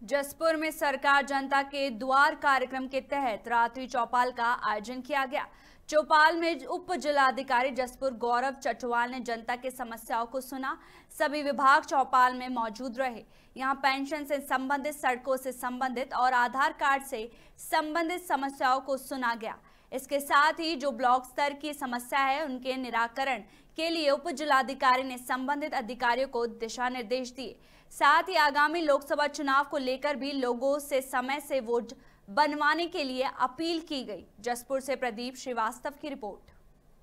जसपुर में सरकार जनता के द्वार कार्यक्रम के तहत रात्रि चौपाल का आयोजन किया गया। चौपाल में उप जिलाधिकारी जसपुर गौरव चटवाल ने जनता की समस्याओं को सुना। सभी विभाग चौपाल में मौजूद रहे। यहां पेंशन से संबंधित, सड़कों से संबंधित और आधार कार्ड से संबंधित समस्याओं को सुना गया। इसके साथ ही जो ब्लॉक स्तर की समस्या है उनके निराकरण के लिए उप जिलाधिकारी ने संबंधित अधिकारियों को दिशा निर्देश दिए। साथ ही आगामी लोकसभा चुनाव को लेकर भी लोगों से समय से वोट बनवाने के लिए अपील की गई। जसपुर से प्रदीप श्रीवास्तव की रिपोर्ट।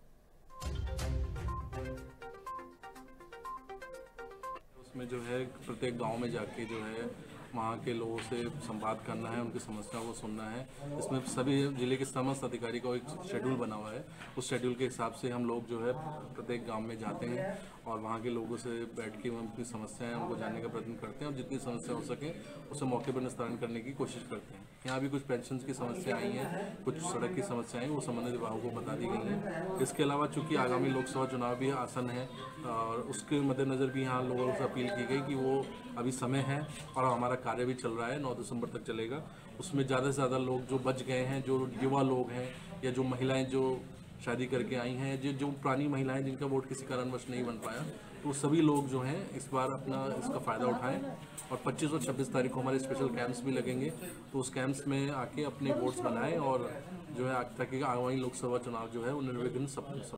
उसमें जो है प्रत्येक गांव में जाके जो है वहाँ के लोगों से संवाद करना है, उनकी समस्याओं को सुनना है। इसमें सभी जिले के समस्त अधिकारी का एक शेड्यूल बना हुआ है। उस शेड्यूल के हिसाब से हम लोग जो है प्रत्येक गांव में जाते हैं और वहाँ के लोगों से बैठ के उनकी समस्याएं उनको जानने का प्रयत्न करते हैं और जितनी समस्या हो सके उसे मौके पर निस्तारण करने की कोशिश करते हैं। यहाँ भी कुछ पेंशन की समस्या आई हैं, कुछ सड़क की समस्याएं वो संबंधित विभागों को बता दी गई हैं। इसके अलावा चूँकि आगामी लोकसभा चुनाव भी आसन है और उसके मद्देनज़र भी यहाँ लोगों से अपील की गई कि वो अभी समय है और हमारा कार्य भी चल रहा है, 9 दिसंबर तक चलेगा। उसमें ज़्यादा से ज़्यादा लोग जो बच गए हैं, जो युवा लोग हैं या जो महिलाएं जो शादी करके आई हैं, जो पुरानी महिलाएं जिनका वोट किसी कारणवश नहीं बन पाया, तो सभी लोग जो हैं इस बार अपना इसका फ़ायदा उठाएं। और 25 और 26 तारीख को हमारे स्पेशल कैंप्स भी लगेंगे, तो उस कैंप्स में आके अपने वोट्स बनाएं और जो है ताकि आगामी लोकसभा चुनाव जो है वो निर्विघ्न